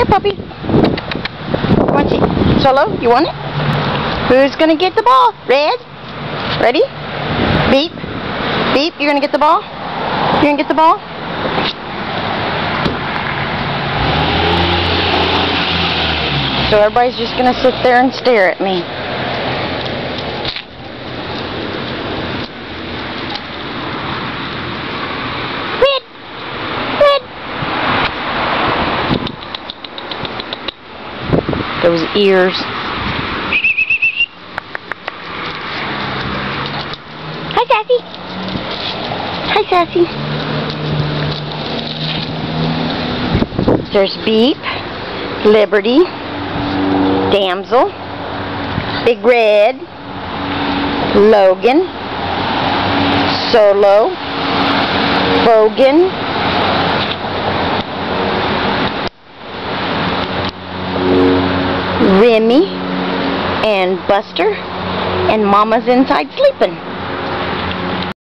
Here, puppy. Want you? Solo, you want it? Who's gonna get the ball? Red? Ready? Beep. Beep. You're gonna get the ball? You're gonna get the ball? So everybody's just gonna sit there and stare at me. Red! Red! Those ears. Hi, Sassy. Hi, Sassy. There's Beep, Liberty, Damsel, Big Red, Logan, Solo, Bogan, Remy, and Buster, and Mama's inside sleeping.